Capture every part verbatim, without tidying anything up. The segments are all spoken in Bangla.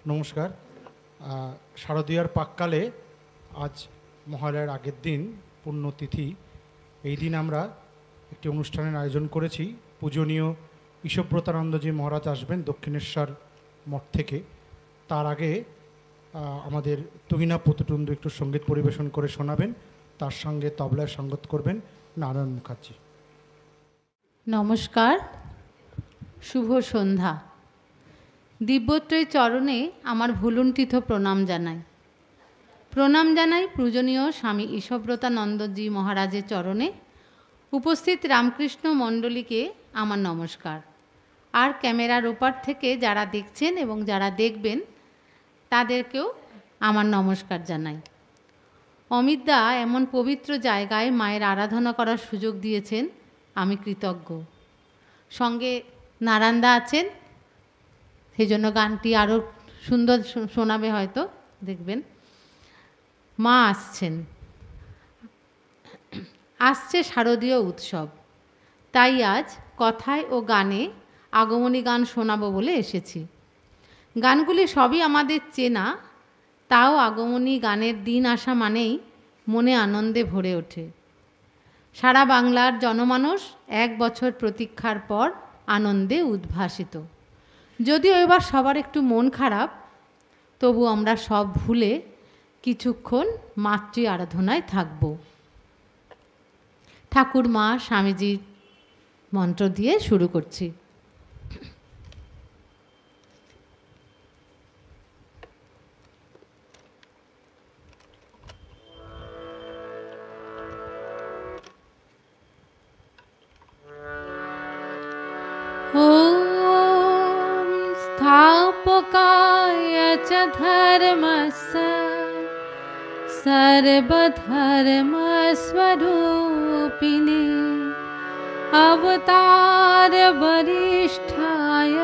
নমস্কার। শারদীয়ার পাককালে আজ মহালয়ার আগের দিন পুণ্যতিথি, এই দিন আমরা একটি অনুষ্ঠানের আয়োজন করেছি। পূজনীয় ঈশব্রতানন্দজি মহারাজ আসবেন দক্ষিণেশ্বর মঠ থেকে। তার আগে আমাদের তুহিনা পুতুটুন্ডু একটু সঙ্গীত পরিবেশন করে শোনাবেন, তার সঙ্গে তবলায় সঙ্গত করবেন নারায়ণ মুখার্জি। নমস্কার, শুভ সন্ধ্যা। দিব্যত্রয় চরণে আমার ভুলুণ্ঠিত প্রণাম জানাই। প্রণাম জানাই পূজনীয় স্বামী ঈশব্রতানন্দজি মহারাজের চরণে। উপস্থিত রামকৃষ্ণ মণ্ডলীকে আমার নমস্কার। আর ক্যামেরার ওপার থেকে যারা দেখছেন এবং যারা দেখবেন তাদেরকেও আমার নমস্কার জানাই। অমিতদা এমন পবিত্র জায়গায় মায়ের আরাধনা করার সুযোগ দিয়েছেন, আমি কৃতজ্ঞ। সঙ্গে নারায়ণদা আছেন, সেই জন্য গানটি আরও সুন্দর শোনাবে হয়তো, দেখবেন। মা আসছেন, আসছে শারদীয় উৎসব, তাই আজ কথায় ও গানে আগমনী গান শোনাবো বলে এসেছি। গানগুলি সবই আমাদের চেনা, তাও আগমনী গানের দিন আসা মানেই মনে আনন্দে ভরে ওঠে। সারা বাংলার জনমানস এক বছর প্রতীক্ষার পর আনন্দে উদ্ভাসিত। যদিও এবার সবার একটু মন খারাপ, তবু আমরা সব ভুলে কিছুক্ষণ মাতৃ আরাধনায় থাকব। ঠাকুর মা স্বামীজির মন্ত্র দিয়ে শুরু করছি। ॐ स्थापकाय च धर्मस्य सर्वधर्मस्वरूपिणे अवतारवरिष्ठाय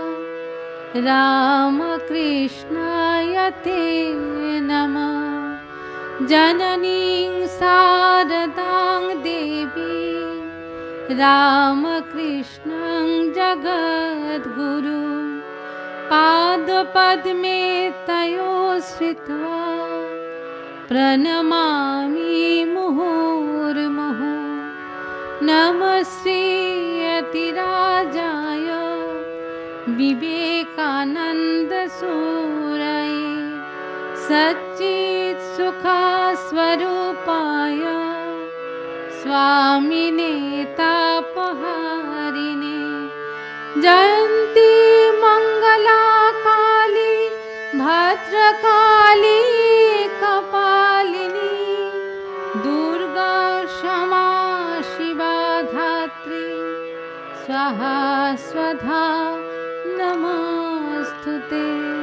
रामकृष्णाय ते नमः। जननीं शारदां देवी रामकृष्णं जगद्गुरु पादपद्मे तयो श्रित्वा प्रणमामि मुहुर्मुहुः। नमः श्रीयतिराजाय विवेकानन्दसूरये सच्चित्सुखस्वरूपाय स्वामिने तापहारिणे। जयन्ती मंगला काली भद्रकाली कपालिनी दुर्गा क्षमा शिवा धात्री स्वाहा स्वधा नमस्तुते।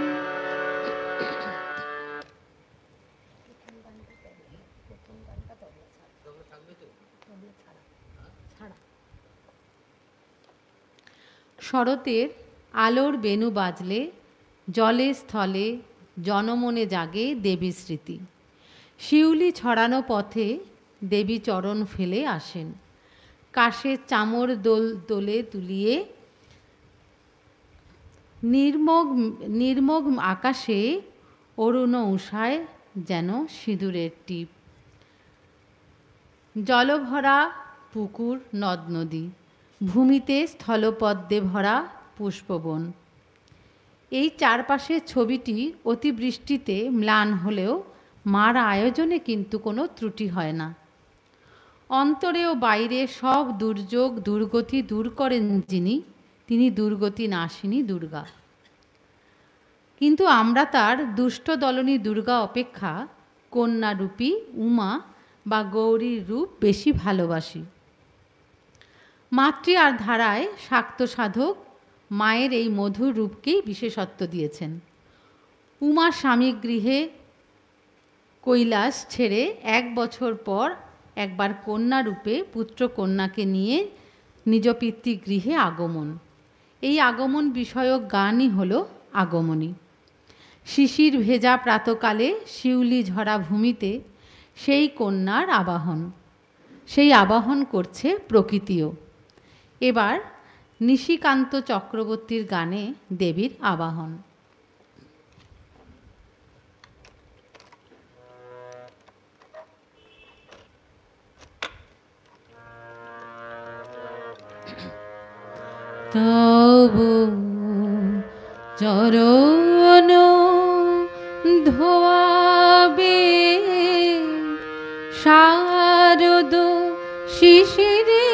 শরতের আলোর বেণু বাজলে জলে স্থলে জনমনে জাগে দেবী স্মৃতি। শিউলি ছড়ানো পথে দেবী চরণ ফেলে আসেন। কাশের চামর দোল দোলে তুলিয়ে নির্মগ নির্মগ আকাশে অরুণ উষায় যেন সিঁদুরের টিপ। জলভরা পুকুর নদ নদী, ভূমিতে স্থলপদ্মে ভরা পুষ্পবন। এই চারপাশের ছবিটি অতিবৃষ্টিতে ম্লান হলেও মার আয়োজনে কিন্তু কোনো ত্রুটি হয় না। অন্তরে ও বাইরে সব দুর্যোগ দুর্গতি দূর করেন যিনি, তিনি দুর্গতি নাশিনী দুর্গা। কিন্তু আমরা তার দুষ্ট দলনী দুর্গা অপেক্ষা কন্যারূপী উমা বা গৌরীর রূপ বেশি ভালোবাসি। মাতৃ আর ধারায় শাক্ত সাধক মায়ের এই মধুর রূপকেই বিশেষত্ব দিয়েছেন। উমা স্বামী গৃহে কৈলাস ছেড়ে এক বছর পর একবার কন্যা রূপে পুত্র কন্যাকে নিয়ে নিজ পিতৃগৃহে আগমন। এই আগমন বিষয়ক গানই হল আগমনী। শিশির ভেজা প্রাতকালে শিউলি ঝরা ভূমিতে সেই কন্যার আবাহন, সেই আবাহন করছে প্রকৃতিও। এবার নিশিকান্ত চক্রবর্তীর গানে দেবীর আবাহন। তব চরণ ধোয়াবে শারদ শিশিরে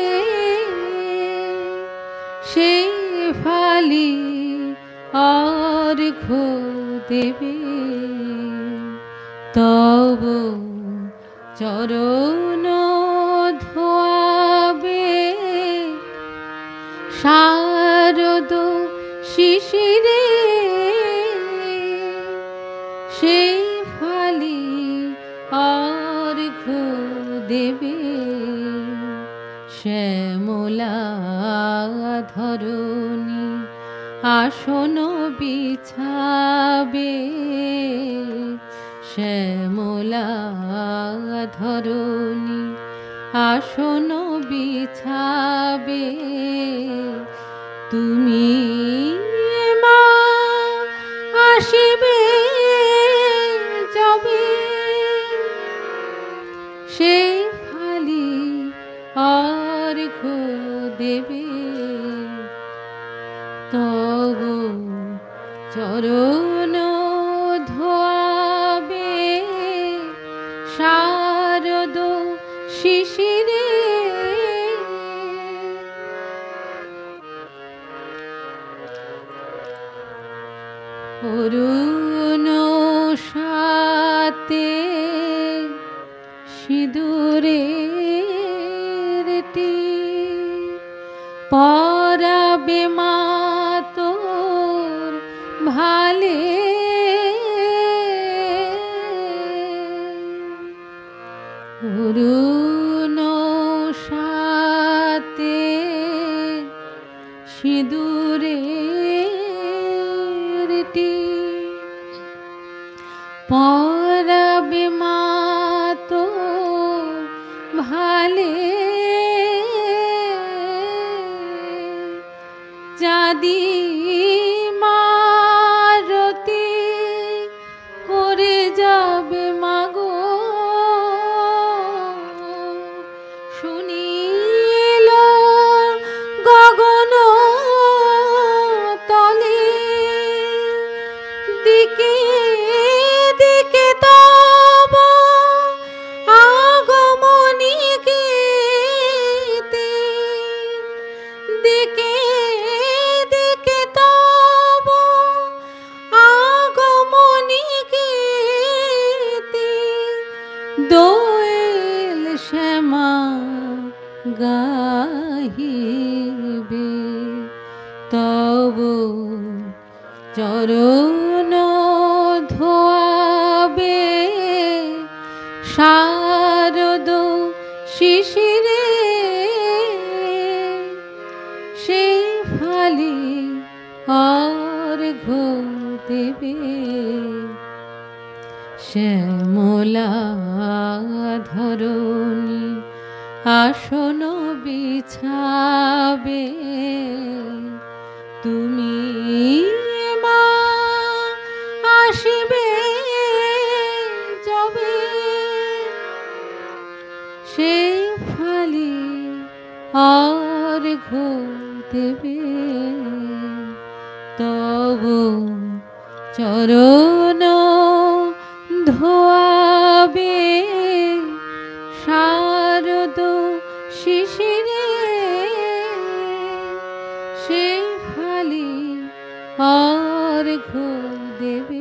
সে ফালি অর্ঘ দেবে তব চরণ ধোয়াবে শারদ শিশিরে সে ফালি অর্ঘ দেবে শ্যামলা ধরণী আসন বিছাবে শ্যামলা ধরণী আসন বিছাবে তুমি মা আসিবে যাবে সে ফালি অর্ঘ দেবে তব চরণ ধোয়াবে শারদ শিশিরে অরুণ সাতে সিঁদুরের টিপ পরাবে মা তোর ভালে অরুণ সাতে সিঁদুরের টিপ পরাবে মা তোর ভালে যাদি মারতি করে যাবে মাগো শুনিল গগন তলে দিকে দিকে তব আগমনী গীতে দিকে দিকে তব আগমনী গীতে দোয়েল শ্যামা গাহিবে তব চরণ ধোয়াবে শারদ শিশিরে সে ফালি অর্ঘ দেবে শ্যামলা ধরণী আসন বিছাবে তুমি মা আসিবে যাবে সে ফালি অর্ঘ দেবে তব চরণ ধোয়াবে শারদ শিশিরে সে ফালি অর্ঘ দেবে।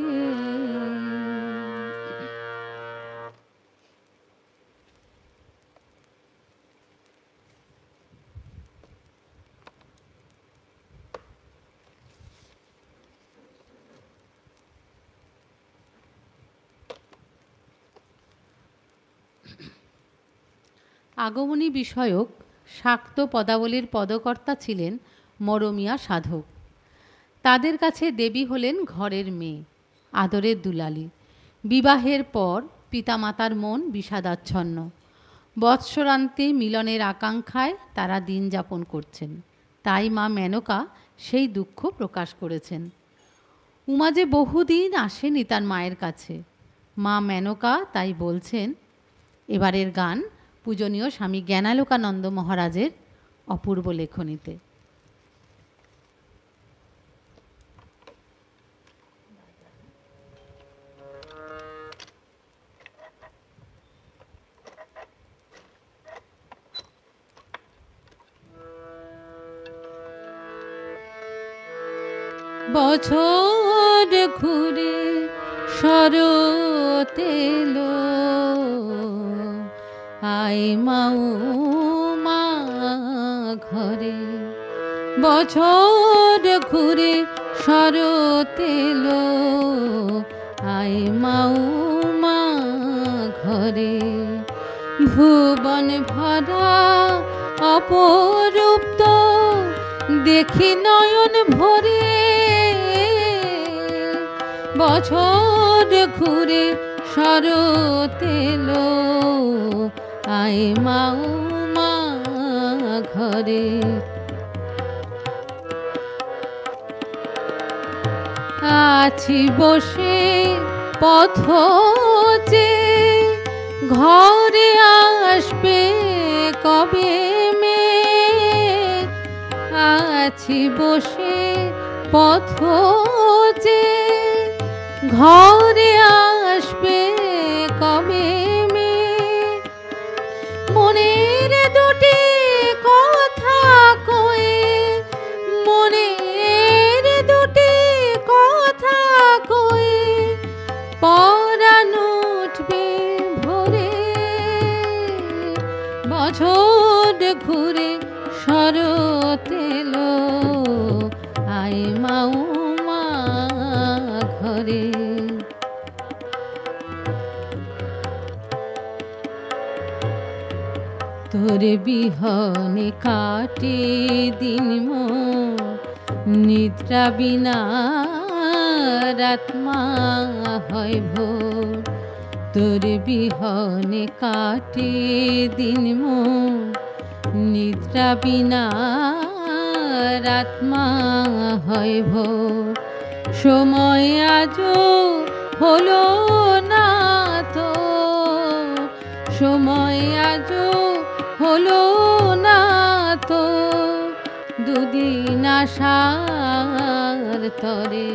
আগমনী বিষয়ক শাক্ত পদাবলীর পদকর্তা ছিলেন মরমিয়া সাধক। তাদের কাছে দেবী হলেন ঘরের মেয়ে, আদরের দুলালী। বিবাহের পর পিতামাতার মন বিষাদাচ্ছন্ন। বৎসরান্তে মিলনের আকাঙ্ক্ষায় তারা দিন যাপন করছেন। তাই মা মেনকা সেই দুঃখ প্রকাশ করেছেন। উমা যে বহুদিন আসেনি তার মায়ের কাছে। মা মেনকা তাই বলছেন এবারের গান পূজনীয় স্বামী জ্ঞানালোকানন্দ মহারাজের অপূর্ব লেখনীতে। বছর ঘুরে শরৎ এলো, আয় মাও মা ঘরে। বছর ঘুরে শরৎ এলো, আয় মাও মা ঘরে। ভুবন ভরা অপরূপ তো দেখি নয়ন ভরে, বছর ঘুরে শরৎ এলো, আয় মাও মা ঘরে। আছি বসে পথ চেয়ে, ঘরে আসবে কবে মেয়ে। আছি বসে পথ চেয়ে, ঘরে আসবে কবে মেয়ে। মনের দুটি কথা কয়ে, মনের দুটি কথা কয়ে, পরাণ উঠবে ভোরে। বছর ঘুরে শরৎ এলো, আয় মাও মা ঘরে। তোর বিহনে কাটে দিন মোর, নিদ্রা বিনা রাতমা হয় ভোর। তোর বিহনে কাটে দিন মোর, নিদ্রা বিনা রাতমা হয় ভোর। সময় আজও হলো না তো, সময় আজও হলো না তো, দুদিন আশার তরে।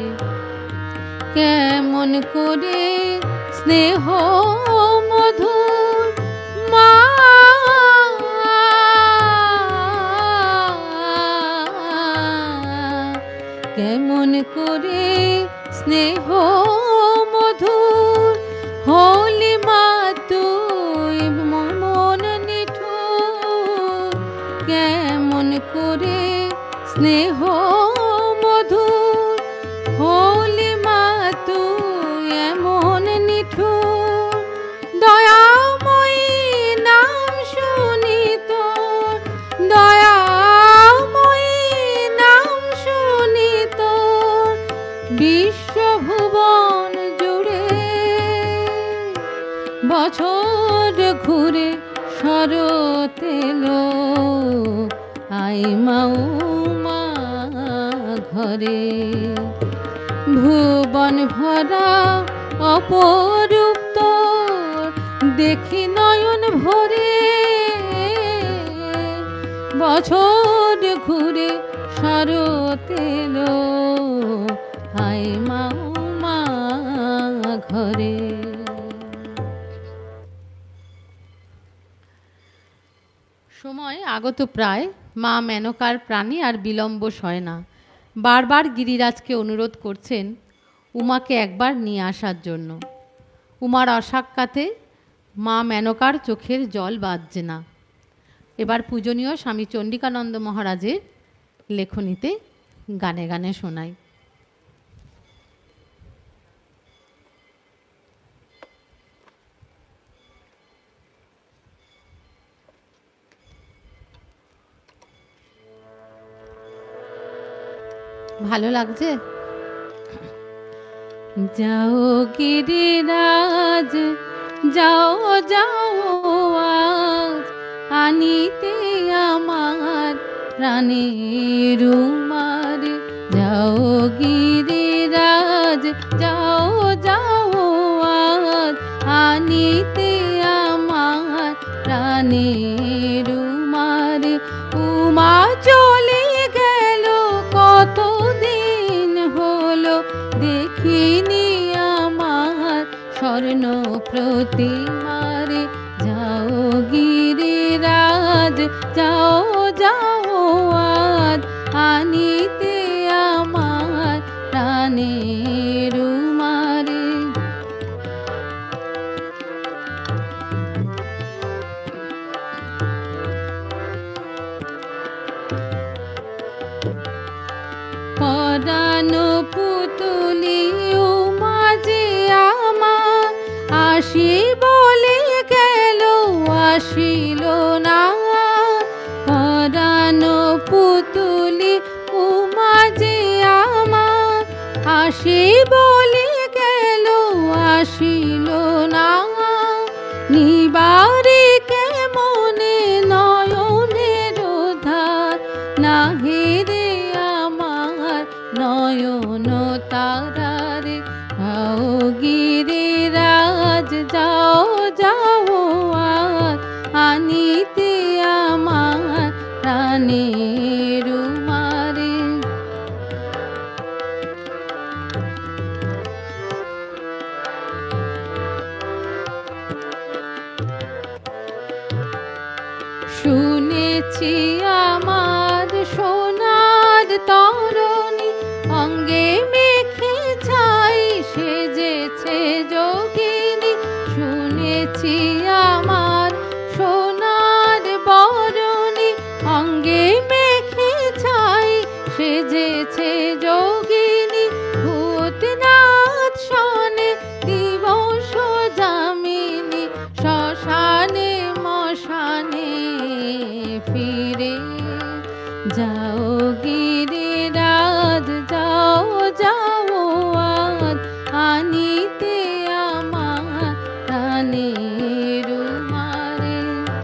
কেমন করে স্নেহ মধুর মা, কেমন করে স্নেহ মধুর হলি মা তুই মন নিঠুর। কেমন করে স্নেহ মধুর হলি মা তুই এমন নিঠুর। দয়াময়ী নাম শুনি তোর, দয়াময়ী নাম শুনি তোর বিশ্বভুবন জুড়ে। বছর ঘুরে শরৎ এলো, আয় মাও মা ঘরে। ভুবন ভরা অপরূপ তোর দেখি নয়ন ভরে, বছর ঘুরে শরৎ এলো, আয় মাও মা ঘরে। সময় আগত প্রায়, মা মেনকার প্রাণী আর বিলম্ব সয় না। বারবার গিরিরাজকে অনুরোধ করছেন উমাকে একবার নিয়ে আসার জন্য। উমার অসাক্ষাতে মা মেনকার চোখের জল বাঁধছে না। এবার পূজনীয় স্বামী চণ্ডিকানন্দ মহারাজের লেখনীতে গানে গানে শোনাই। ভালো লাগছে? যাও গিরিরাজ যাও যাও আজ, আনিতে আমার প্রাণের উমার। যাও গিরিরাজ যাও যাও আজ, আনিতে আমার প্রাণের উমার। উমা চলে গেল কতদিন হলো, দেখিনি আমার স্বর্ণ প্রতিমার। যাও গিরিরাজ যাও যাও আজ, আনিতে আমার আসি বলে গেল আসিল না, পরানো পুতুলি উমা যে আমার। আসি বলে গেল আসিল না, নিবারে কেমনে নয়নের ধার, নাহিরে আমার নয়ন তারারে। যাও গিরিরাজ যাও যাও আর, আনিতে আমার প্রাণের উমারে। শুনেছি আমার সোনার তরণী, অঙ্গে মেখে ছাই সেজেছে যোগিনী। শুনেছি আমার সোনার বরণী, অঙ্গে মেখে ছাই সেজেছে যোগিনী। ভূতনাথ শনে দিবস যামিনী, শ্মশানে মশানে ফিরে। যাও গিরিরাজ যাও যাও আজ, আনিতে আমার প্রাণের উমারে।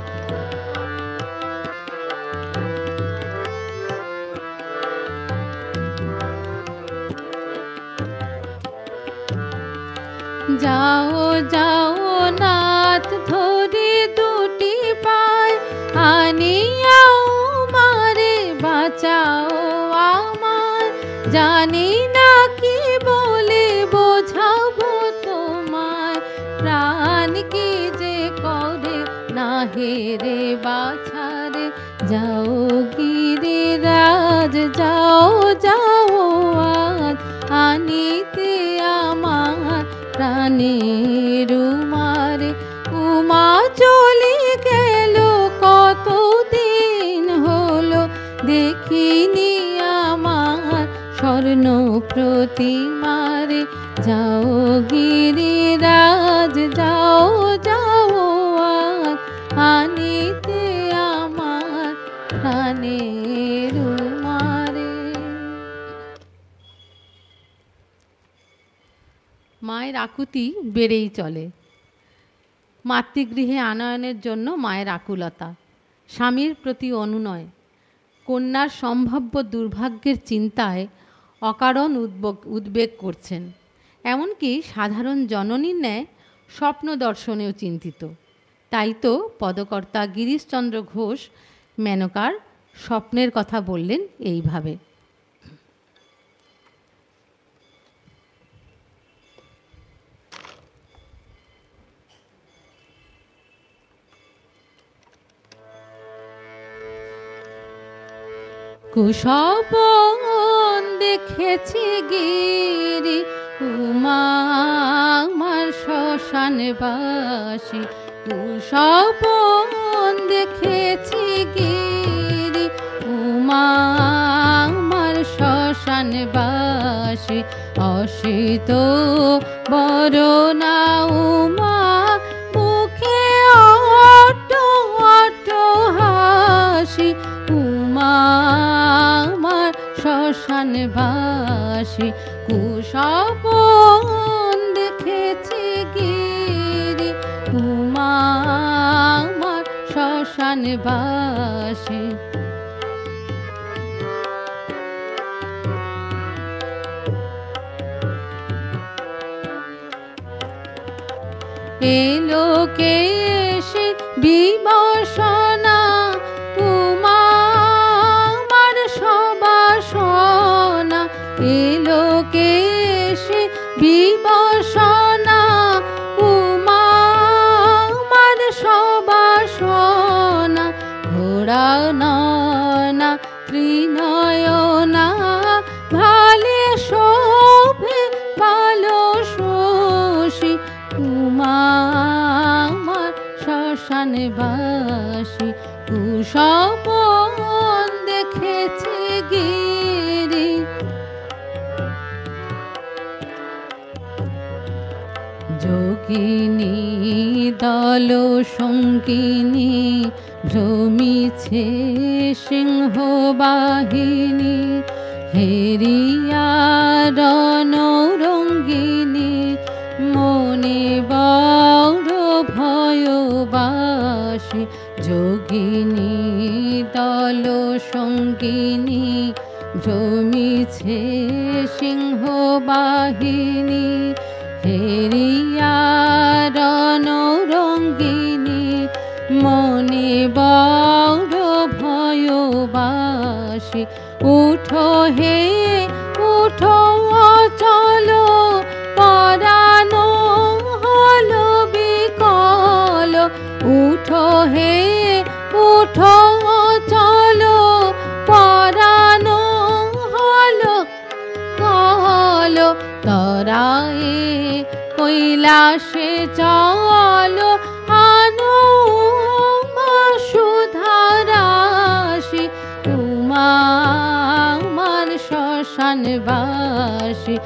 যাও যাও নাথ ধরে দুটি পায়, আনিয়াও মারে বাঁচাও আমার। জানি না কি বলে বোঝাবো তোমায়, প্রাণ কি যে করে না হেরে বাছারে। যাও গিরিরাজ যাও যাও আজ, আনিতে আমার প্রাণের উমারে। উমা চলে গেল কতদিন হলো, দেখিনি আমার স্বর্ণ প্রতিমারে। যাও গিরিরাজ যাও যাও আজ, আনিতে আমার প্রাণের উমারে। মায়ের আকুতি বেড়েই চলে। মাতৃগৃহে আনয়নের জন্য মায়ের আকুলতা, স্বামীর প্রতি অনুনয়, কন্যার সম্ভাব্য দুর্ভাগ্যের চিন্তায় অকারণ উদ্বেগ উদ্বেগ করছেন। এমনকি সাধারণ জননীর ন্যায় স্বপ্ন দর্শনেও চিন্তিত। তাই তো পদকর্তা গিরিশচন্দ্র ঘোষ মেনকার স্বপ্নের কথা বললেন এইভাবে। কুশবন দেখেছি গিরি উমা আমার শ্মশানবাসী। কুশবন দেখেছি গিরি উমা আমার শ্মশানবাসী। অসিত বরণা উমা মুখে অট অট হাসি। উমা আমার শ্মশানবাসী। কুশবন দেখেছি গিরি উমা আমার শ্মশানবাসী। এলোকে এসে বিমর্শনা উমা আমার সবাসনা। এলোকে এসে বিমর্শনা উমা আমার সবাসনা। ঘোড়া নয়না ত্রিনয়না ভালে শোভে ভালো শোষী। উমা আমার শ্মশানবাসী। কুশবন দেখেছি গিরি যোগিনী দল সঙ্গিনী ভ্রমিছে সিংহ বাহিনী, হেরিয়া রণরঙ্গিনী মনে বড় ভয়বাসী। যোগিনী দল সঙ্গিনী ভ্রমিছে সিংহ বাহিনী, হেরিয়া রণরঙ্গিনী মনে বড় ভয়বাসী। উঠো হে উঠো চলো, পরানো হলো বিকল। উঠো হে উঠো চলো, পরানো হলো কল। তরায়ে কৈলাসে চলো, আনো উমা সুধারাশি। উমা আমার শ্মশানবাসী,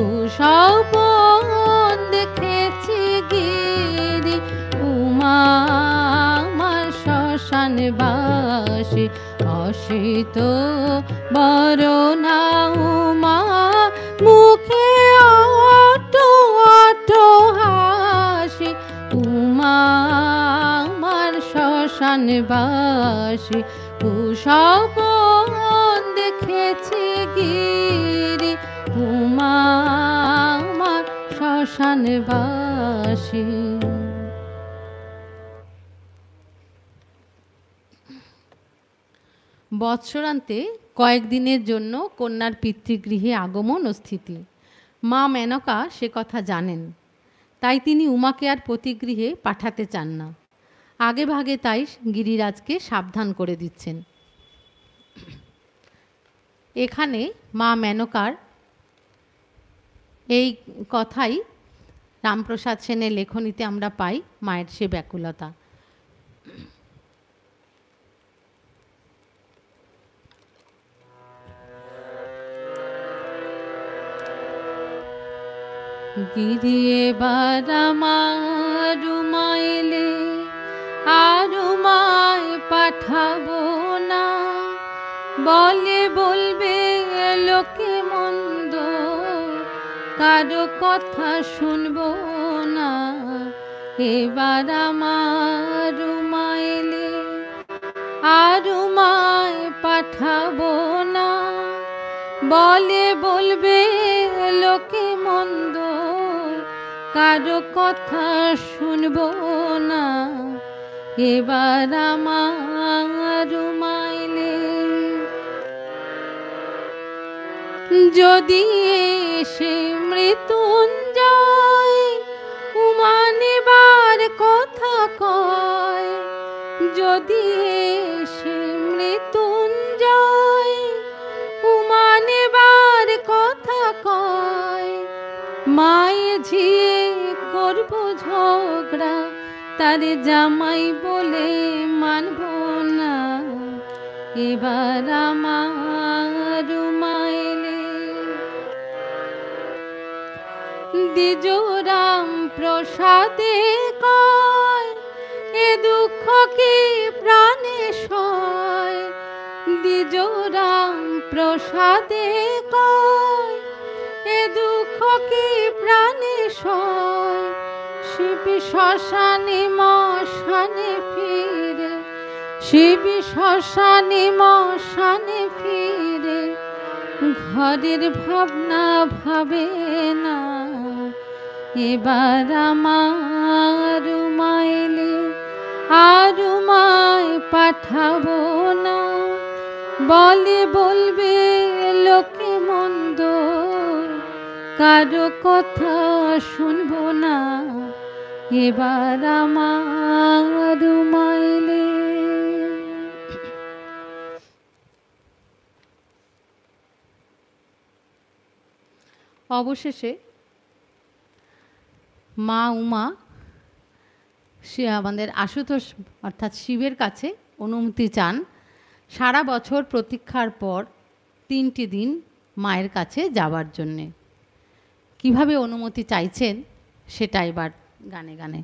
কুশবন দেখেছি গিরি। উমা আমার শ্মশানবাসী, অসিত বরণা উমা মুখে অটো অটো হাসি। উমা আমার শ্মশানবাসী, কুশবন দেখেছি গিরি। উমা আমার শ্মশানবাসী। বৎসরান্তে কয়েকদিনের জন্য কন্যার পিতৃগৃহে আগমন ও স্থিতি। মা মেনকা সে কথা জানেন, তাই তিনি উমাকে আর পতিগৃহে পাঠাতে চান না। আগে ভাগে তাই গিরিরাজকে সাবধান করে দিচ্ছেন। এখানে মা মেনকার এই কথাই রামপ্রসাদ সেনের লেখনীতে আমরা পাই মায়ের সে ব্যাকুলতা। গিরি এবার আমার উমাইলে আর উমায় পাঠাবো না, বলে বলবে লোকে মন্দ, কারো কথা শুনবো না। এবার আমার উমাইলে আর উমায় পাঠাবো না, বলে বলবে লোকে মন্দ, কারো কথা শুনবো না। এবার আমার উমাইলে যদি এসে মৃত্যুঞ্জয় উমা নেবার কথা কয়, যদি এসে মৃত্যুঞ্জয় উমা নেবার কথা কয়, মায়ে ঝিয়ে করব ঝগড়া, তারে জামাই বলে মানব না। এবার আমার উমাইলে দ্বিজ রাম প্রসাদে কয়, এ দুঃখ কি প্রাণে সয়। দ্বিজ রাম প্রসাদে কয়, এ দুঃখ কি প্রাণে সয়। শিব শ্মশানে মশানে ফিরে, শিব শ্মশানে মশানে ফিরে, ঘরের ভাবনা ভাবে না। এবার আমার উমাইলে আর উমায় পাঠাবো না, বলে বলবে লোকে মন্দ, কারো কথা শুনবো না। এবার আমার উমাইলে অবশেষে মা উমা সে আমাদের আশুতোষ অর্থাৎ শিবের কাছে অনুমতি চান সারা বছর প্রতীক্ষার পর তিনটি দিন মায়ের কাছে যাবার জন্যে। কিভাবে অনুমতি চাইছেন সেটা এবার গানে গানে।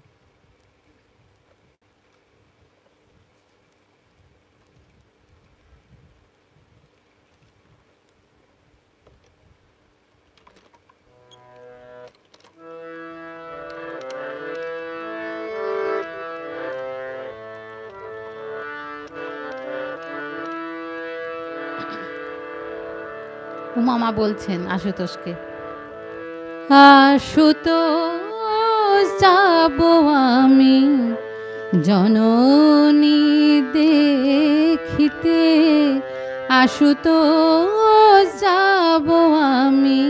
উমামা বলছেন আশুতোষকে, আশুতোষ যাব আমি জননী দেখিতে, আশুতোষ যাব আমি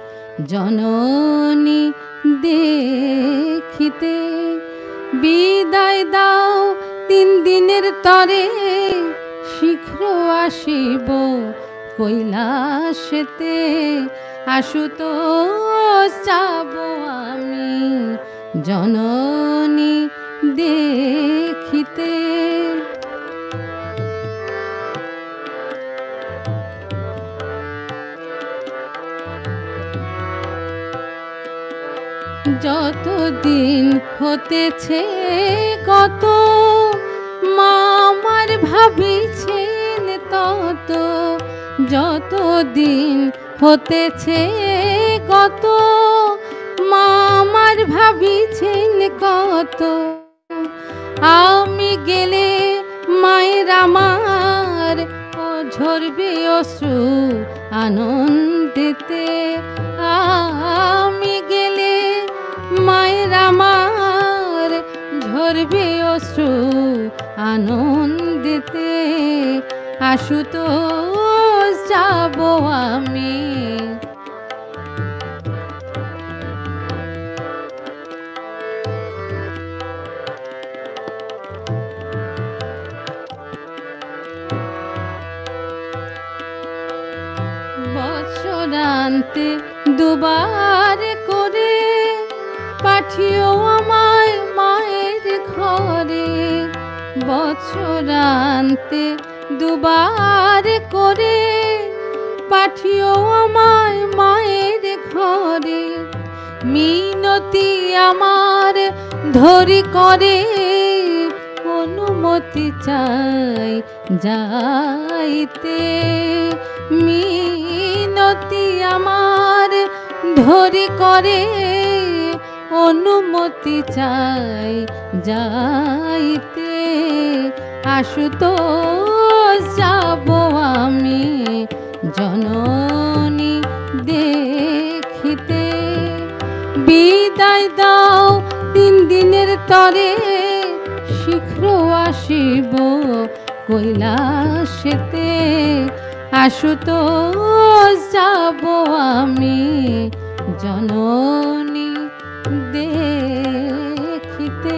জননী দেখিতে, বিদায় দাও তিন দিনের তরে শীঘ্র আসিব কৈলাসেতে, আশুতোষ যাব আমি জননী দেখিতে। যতদিন হতেছে কত মা আমার ভাবিছেন তত, যতদিন হতেছে কত মা আমার ভাবিছেন কত, আমি গেলে মায়ের আমার ও ঝরবে অশ্রু আনন্দেতে, আমি গেলে মায়ের আমার ঝরবে অশ্রু আনন্দেতে, আশুতোষ যাব আমি। বৎসরান্তে দুবার করে পাঠিও আমায় মায়ের ঘরে, বৎসরান্তে দুবার করে পাঠিও আমায় মায়ের ঘরে, মিনতি আমার ধরি করে অনুমতি চাই যাইতে, মিনতি আমার ধরি করে অনুমতি চাই যাইতে, আশুতোষ যাব আমি জননী দেখিতে, বিদায় দাও তিন দিনের তরে শীঘ্র আসিব কৈলাসেতে, আশুতোষ যাব আমি জননী দেখিতে।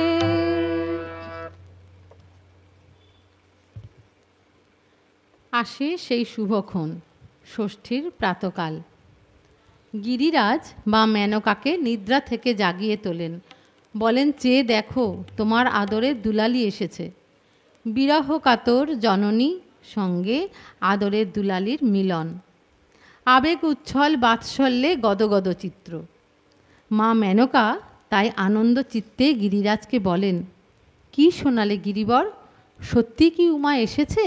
আসে সেই শুভক্ষণ, ষষ্ঠীর প্রাতকাল। গিরিরাজ বা মেনকাকে নিদ্রা থেকে জাগিয়ে তোলেন, বলেন চেয়ে দেখো তোমার আদরের দুলালি এসেছে। বিরহ কাতর জননী সঙ্গে আদরের দুলালির মিলন, আবেগ উচ্ছল বাৎসল্যে গদগদ চিত্র। মা মেনকা তাই আনন্দ চিত্তে গিরিরাজকে বলেন, কি শোনালে গিরিবর, সত্যি কি উমা এসেছে?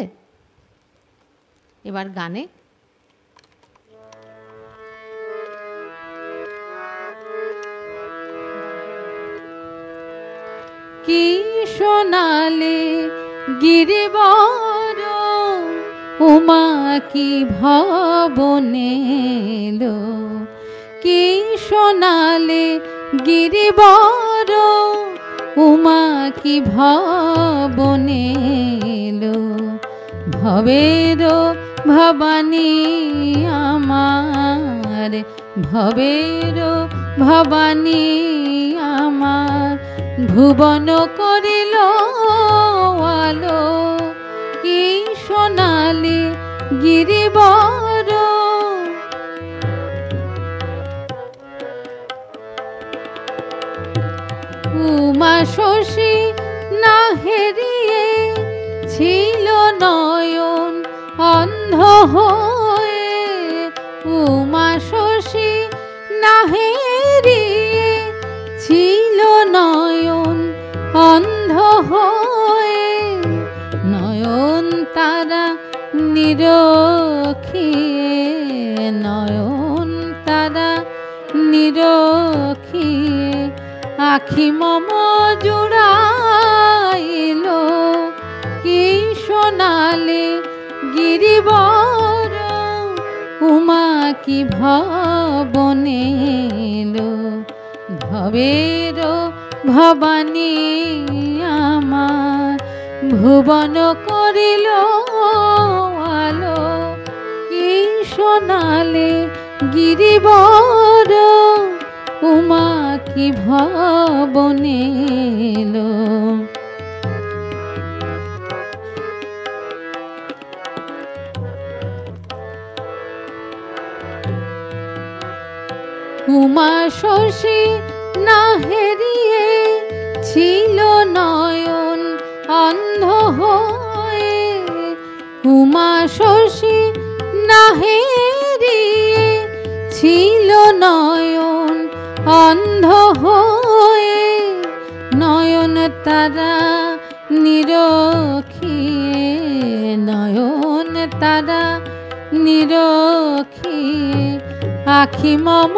এবার গানে। কি শোনালে গিরিবর, উমা কি ভবনে এলো, কি শোনালে গিরিবর, উমা কি ভবনে এলো, ভবের ভবানী আমার, ভবের ভবানী আমার, ভুবন করিল আলো, কি শোনালে গিরিবর, উমা শশী না হেরিয়ে ছিল নয়ন অন্ধ হয়ে, উমা শশী না হেরিয়ে আখি মম জুড়াইল কি সোনালে গিরিবর, উমা কি ভবনে এলো, ভবের ভবানী আমার ভুবন করিল আলো, কি সোনালে গিরিবর, উমা কি ভবনে এলো। উমা শশী না হেরিয়ে ছিল নয়ন অন্ধ হয়ে, উমা শশী না হেরিয়ে ছিল নয়ন অন্ধ হয়ে, নয়ন তারা নিরখিয়ে, নয়ন তারা নিরখিয়ে আখি মম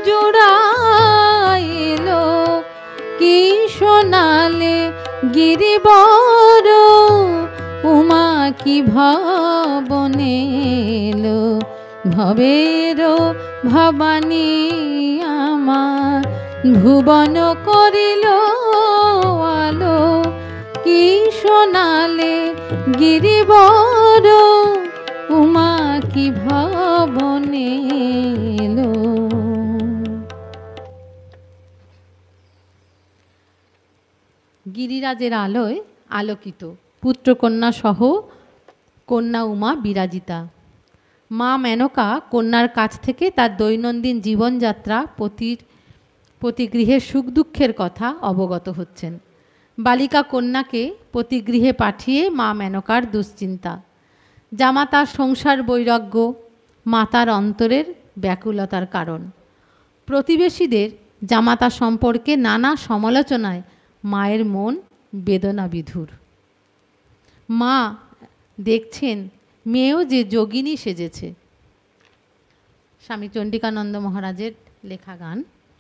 জুড়াইল কি সোনালে গিরিবর, উমা কি ভবনে এলো, ভবের ভবানী আমার ভুবন করিল আলো, কি সোনালে গিরিবর, উমা কি ভবনে এলো। গিরিরাজের আলোয় আলোকিত পুত্রকন্যা সহ কন্যা উমা বিরাজিতা। মা মেনকা কন্যার কাছ থেকে তার দৈনন্দিন জীবনযাত্রা, পতির পতিগৃহের সুখ দুঃখের কথা অবগত হচ্ছেন। বালিকা কন্যাকে পতিগৃহে পাঠিয়ে মা মেনকার দুশ্চিন্তা, জামাতার সংসার বৈরাগ্য মাতার অন্তরের ব্যাকুলতার কারণ। প্রতিবেশীদের জামাতা সম্পর্কে নানা সমালোচনায় মায়ের মন বেদনা বিধুর। মা দেখছেন মেয়েও যে যোগিনী সেজেছে। স্বামী চণ্ডিকানন্দ মহারাজের লেখা গান।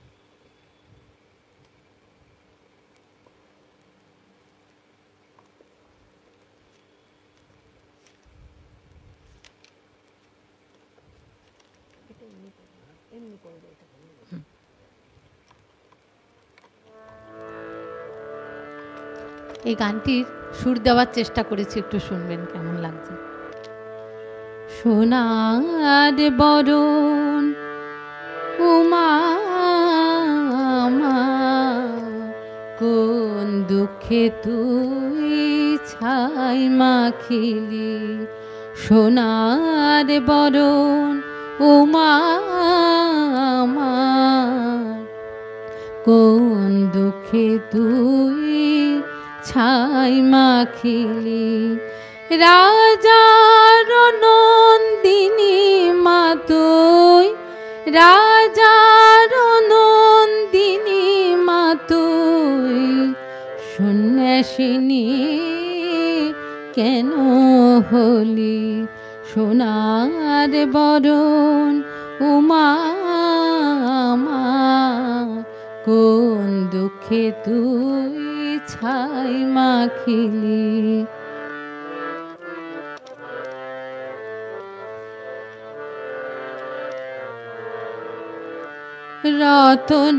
এই গানটির সুর দেওয়ার চেষ্টা করেছি, একটু শুনবেন কেমন লাগছে। সোনার বরণ উমা কোন দুঃখে তুই ছাই মাখিলি, সোনার বরণ উমা কোন দুঃখে তুই ছাই মাখিলি, রাজার নন্দিনী মা তুই, রাজার নন্দিনী মা তুই, সন্ন্যাসিনী কেন হলি, সোনার বরণ উমা কোন দুঃখে তুই ছাই মাখিলি। রতন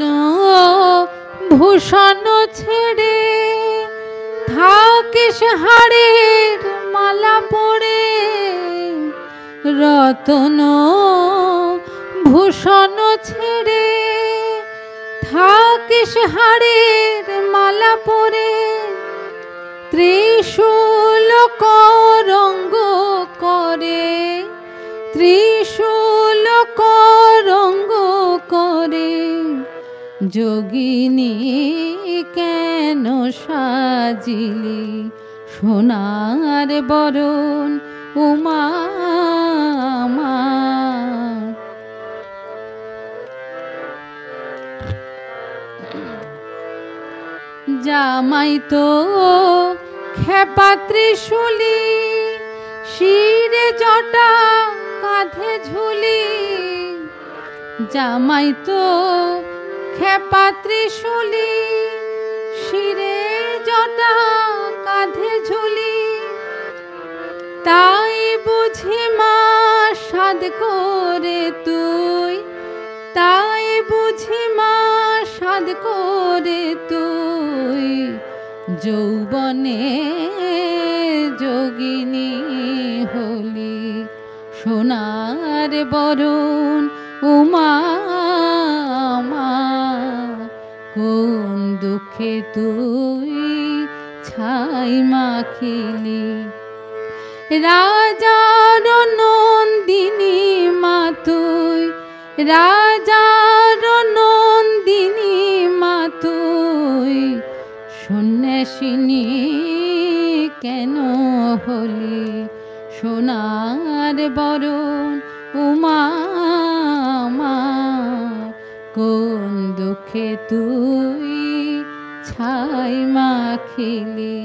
ভূষণ ছেড়ে থাকিস হাড়ের মালা পড়ে, রতন ভূষণ ছেড়ে থাকিস হাড়ের মালা পরে, ত্রিশূল করঙ্গ করে, ত্রিশূল করঙ্গ করে, যোগিনী কেন সাজিলি, সোনার বরণ উমা জামাই তো খেপা ত্রিশূলি, শিরে জটা কাঁধে ঝুলি, জামাই তো খেপা ত্রিশূলি, শিরে জটা কাঁধে ঝুলি, তাই বুঝি মা সাধ করে তুই, তাই বুঝি মা সাধ করে তুই, যৌবনে যোগিনী হলি। সোনার বরণ উমা মা, কোন দুঃখে তুই ছাই মাখিলি। রাজার নন্দিনী মা তুই, রাজার নন্দিনী মা তুই, সন্ন্যাসিনী কেন হলি। সোনার বরণ উমা মা, কোন দুঃখে তুই ছাই মাখিলি।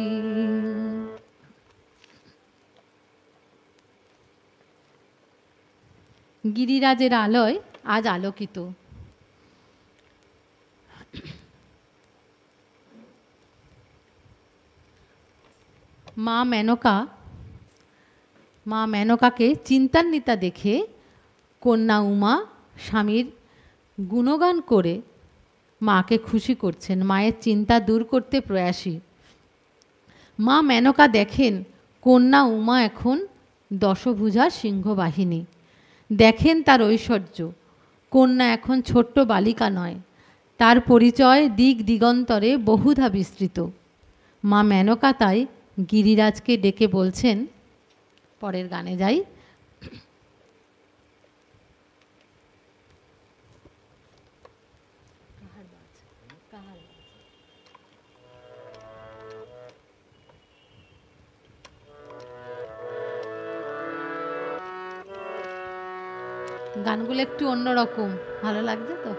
গিরিরাজের আলোয় আজ আলোকিত। মা মেনকা, মা মেনকাকে চিন্তান্বিতা দেখে কন্যা উমা স্বামীর গুণগান করে মাকে খুশি করছেন, মায়ের চিন্তা দূর করতে প্রয়াসী। মা মেনকা দেখেন কন্যা উমা এখন দশভুজা সিংহবাহিনী, দেখেন তার ঐশ্বর্য। কন্যা এখন ছোট্ট বালিকা নয়, তার পরিচয় দিক দিগন্তরে বহুধা বিস্তৃত। মা মেনকা তাই গিরিরাজকে ডেকে বলছেন, পরের গানে যাই। গানগুলো একটু অন্যরকম, ভালো লাগছে তো?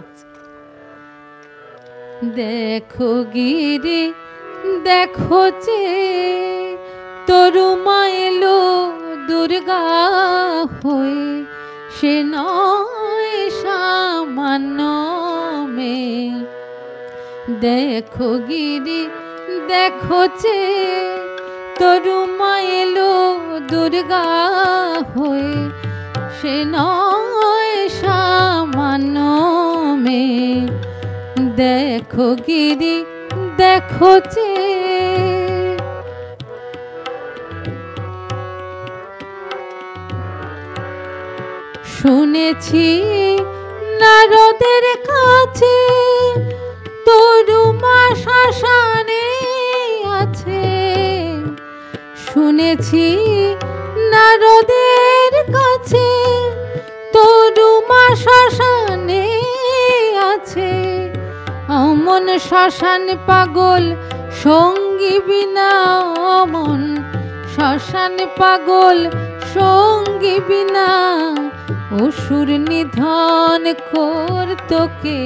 দেখো গিরি দেখো চে, তরু মাইলো দুর্গা হয়ে, সে নয় সামান্য মেয়ে। দেখো গিরি দেখো চে, তরু মাইলো দুর্গা হয়ে, সে নয় সামান্য মেয়ে। দেখো গিরি দেখো চে, শুনেছি নারদের কাছে তরু মা শ্মশানে আছে। শুনেছি নারদের কাছে তরু মা শ্মশানে আছে। অমন শ্মশান পাগল সঙ্গী বিনা, অমন শ্মশান পাগল সঙ্গী বিনা, অসুর নিধন করতকে।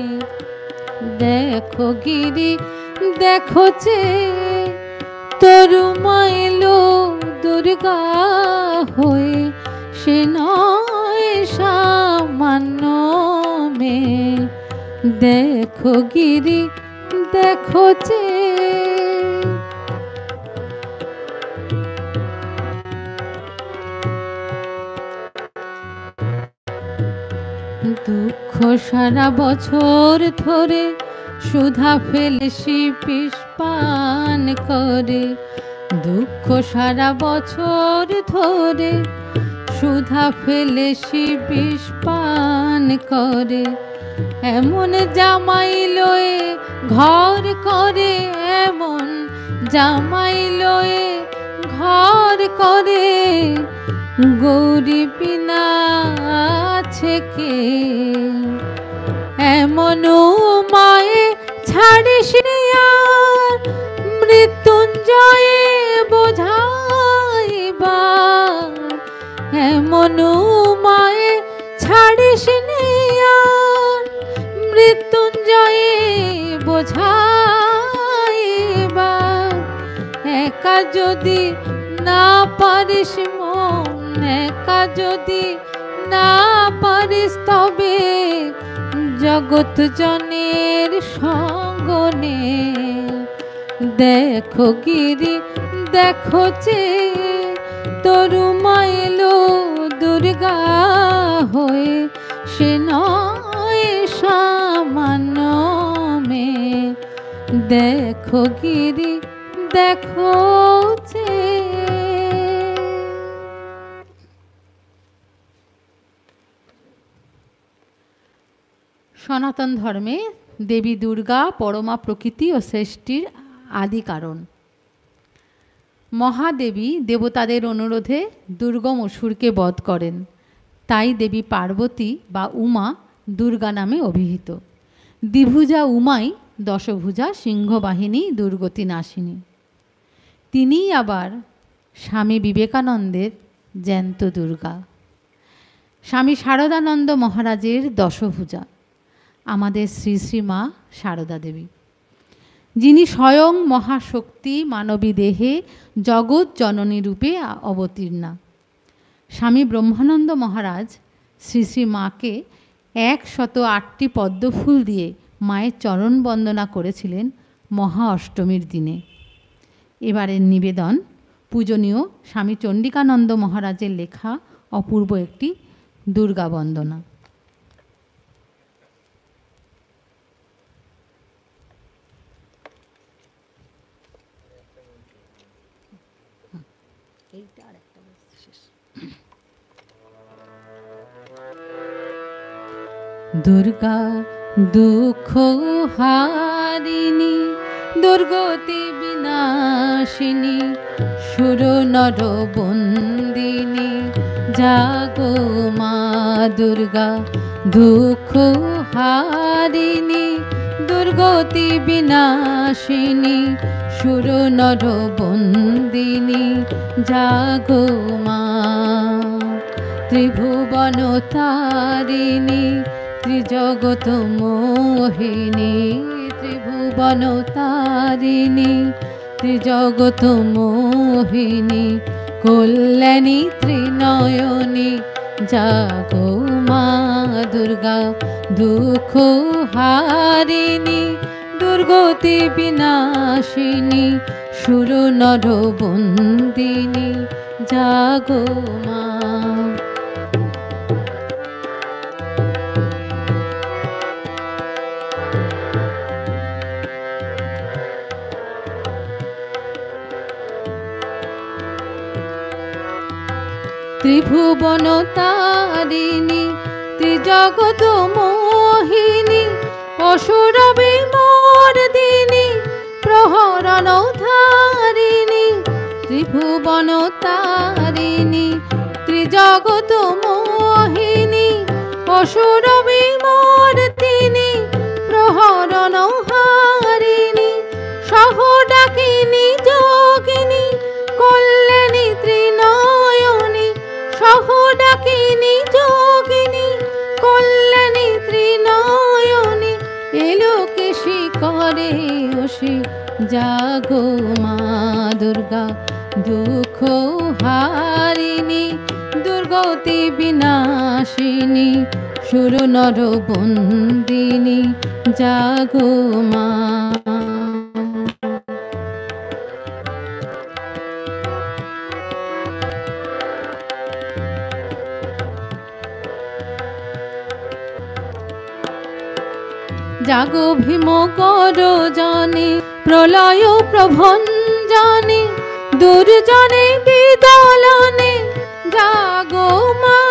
দেখো গিরি দেখো চে, তরু মাইলো দুর্গা হয়ে, সে নয় সামান্য মেয়ে। দেখো গিরি দেখো চে, দুঃখ সারা বছর ধরে সুধা ফেলেছি পিস পান করে। দুঃখ সারা বছর ধরে সুধা ফেলেছি বিষ পান করে। এমন জামাই লয়ে ঘর করে, এমন জামাই লয়ে ঘর করে, গৌরী বিনা আছে কে। এমন মায়ে ছাড়িস আর মৃত্যুঞ্জয়ে বোঝাইবার। এমন মায়ে ছাড়িস আর মৃত্যুঞ্জয়ে বোঝাইবার। একা যদি না পারিস মন, একা যদি না পারিস তবে জগৎ জনের সঙ্গনে দেখো গিরি দেখো চে তরু মাইলো দুর্গা হয়ে সে নয় সামান্য মেয়ে দেখো গিরি দেখো চে। সনাতন ধর্মে দেবী দুর্গা পরমা প্রকৃতি ও সৃষ্টির আদি কারণ। মহাদেবী দেবতাদের অনুরোধে দুর্গম অসুরকে বধ করেন, তাই দেবী পার্বতী বা উমা দুর্গা নামে অভিহিত। দ্বিভুজা উমাই দশভুজা সিংহবাহিনী দুর্গতি নাশিনী। তিনিই আবার স্বামী বিবেকানন্দের জ্যান্ত দুর্গা। স্বামী শারদানন্দ মহারাজের দশভুজা আমাদের শ্রী শ্রী মা শারদা দেবী, যিনি স্বয়ং মহাশক্তি মানবী দেহে জগৎ জননী রূপে অবতীর্ণা। স্বামী ব্রহ্মানন্দ মহারাজ শ্রী শ্রী মাকে একশত আটটি পদ্মফুল দিয়ে মায়ের চরণ বন্দনা করেছিলেন মহা অষ্টমীর দিনে। এবারের নিবেদন পূজনীয় স্বামী চণ্ডিকানন্দ মহারাজের লেখা অপূর্ব একটি দুর্গা বন্দনা। দুর্গা দুঃখ হারিণী দুর্গতি বিনাশিনী সুর নর বন্দিনী জাগো মা দুর্গা। দুঃখ হারিণী দুর্গতি বিনাশিনী সুর নর বন্দিনী জাগো মা। ত্রিভুবন তারিণী ত্রিজগত মোহিনী ত্রিভুবন তারিণী ত্রিজগত মোহিনী কল্যাণী ত্রিনয়নী জাগো মা দুর্গা। দুঃখ হারিণী দুর্গতি বিনাশিনী সুর নর বন্দিনী জাগো মা। ত্রিভুবন তারিণী ত্রিজগত মোহিনী অসুর বিমর্দিনী প্রহরণ ধারিণী। ত্রিভুবন তারিণী ত্রিজগত মোহিনী অসুর বিমর্দিনী প্রহরণ হারিণী সহ ডাকিনী যোগিনী কল্যাণী ত্রিনয়নী সহ ডাকিনী যোগিনী কল্যাণী ত্রিনয়নী এলোকে শিকরে অসি জাগো মা দুর্গা। দুঃখ হারিণী দুর্গতি বিনাশিনী সুর নর বন্দিনী জাগো মা। জাগো ভীম কর জানে প্রলয় প্রভঞ্জনে দুর্জনে বিদলনে জাগো মা।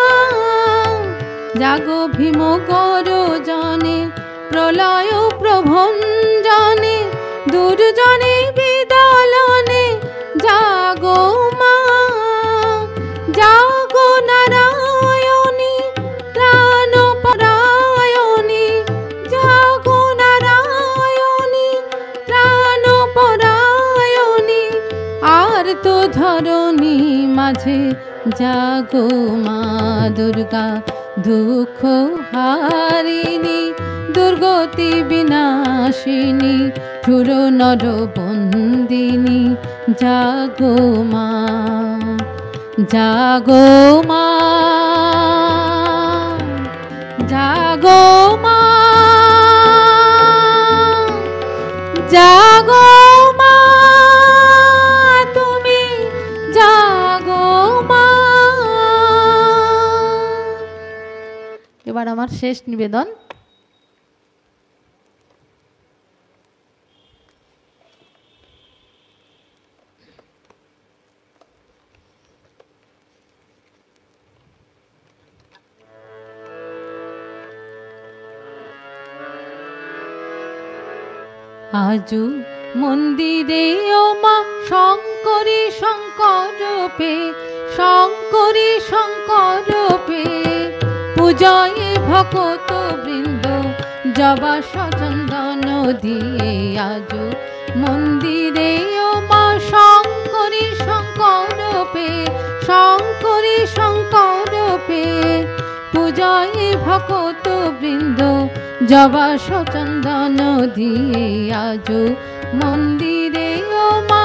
জাগো ভীম কর জানে প্রলয় প্রভঞ্জনে দুর্জনে বিদলনে জাগো মা। জাগো নারায়ণী ত্রাণ পরায়ণী জাগো নারায়ণী ত্রাণ পরায়ণী আর তো ধরণী মাঝে জাগো মা দুর্গা। দুঃখ হারিণী দুর্গতি বিনাশিনী সুর নর বন্দিনী জাগো মা। জাগো মা জাগো মা আমার শেষ নিবেদন। আজু মন্দিরে ও মা শঙ্করী শঙ্করূপে, শঙ্করী শঙ্করূপে পূজয়ে ভকত বৃন্দ জবা সচন্দন দিয়ে। আজু মন্দিরে ও মা শঙ্করী শঙ্করূপে, শঙ্করী শঙ্করূপে পূজয়ে ভকত বৃন্দ জবা সচন্দন দিয়ে। আজু মন্দিরে ও মা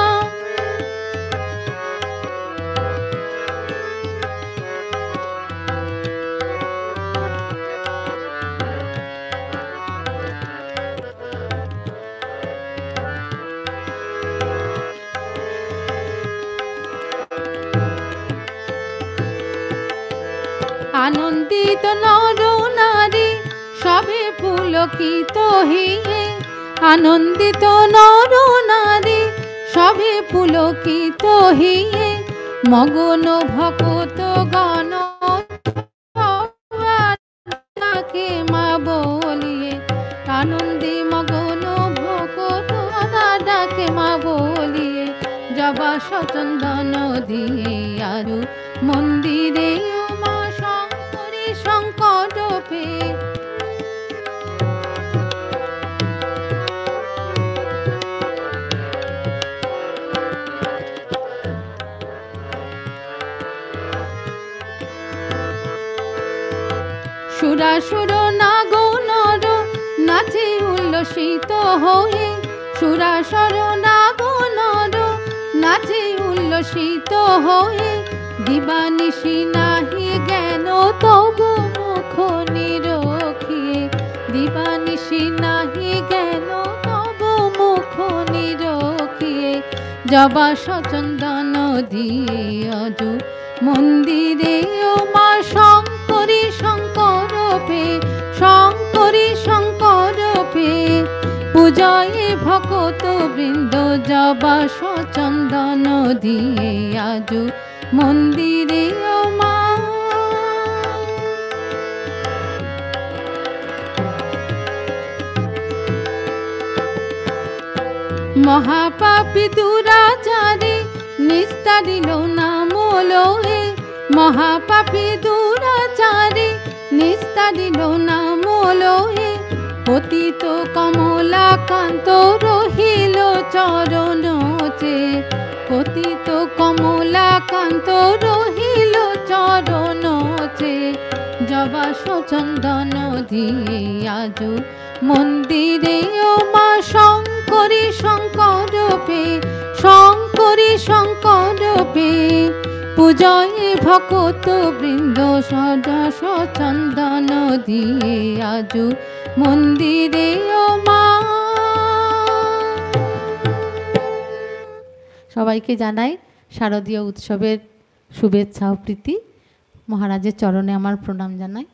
আনন্দিত নর নারী সবে পুলকিত হইয়ে, আনন্দিত নর নারী সবে পুলকিত হইয়ে মগন ভকত গণ তাকে মা বলিয়ে। আনন্দে মগন ভকত দাদাকে মা বলিয়ে জবা সচন্দন দিয়ে। আরু মন্দিরে মা শঙ্করী শঙ্করূপে সুরাসুর নাগো নর নাচে উল্লসিত হয়ে, সুরাসুর নাগো নর নাচে উল্লসিত হয়ে দিবানিশি নাহি জ্ঞান তবু মুখ নিরখিয়ে, দিবানিশি নাহি জ্ঞান তবু মুখ নিরখিয়ে জবা সচন্দন দিয়ে। আজু মন্দিরে ও মা শঙ্করী শঙ্করূপে, শঙ্করী শঙ্করূপে পূজয়ে ভকত বৃন্দ জবা সচন্দন দিয়ে। আজু মন্দিরে ও মা মহাপাপী দুরাচারী নিস্তারিল নাম লোহে, মহাপাপী দুরাচারী নিস্তারিল নাম লোহে পতিত কমলাকান্ত রহিল চরণ চে, পতিত কমলাকান্ত রহিল চরণ চে জবা সচন্দন দিয়ে। আজু মন্দিরে ও মা শঙ্করী শঙ্করূপে, শঙ্করী শঙ্করূপে পূজয়ে ভকত বৃন্দ সদা সচন্দন দিয়ে। আজু মন্দিরে ও মা। সবাইকে জানাই শারদীয় উৎসবের শুভেচ্ছা ও প্রীতি। মহারাজের চরণে আমার প্রণাম জানাই।